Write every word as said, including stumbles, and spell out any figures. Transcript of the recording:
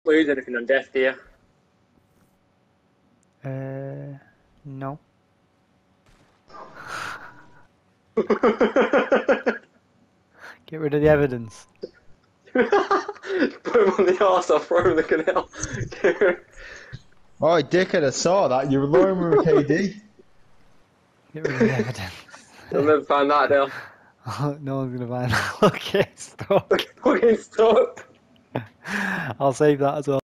lose anything on death, do you? Uh, no. Get rid of the evidence. Put him on the arse, I'll throw him in the canal. Oh, dickhead, I saw that. You were lowering with K D. Get rid of the evidence. You'll never find that now. Oh, no one's gonna find that. Okay, stop. Fucking stop. I'll save that as well.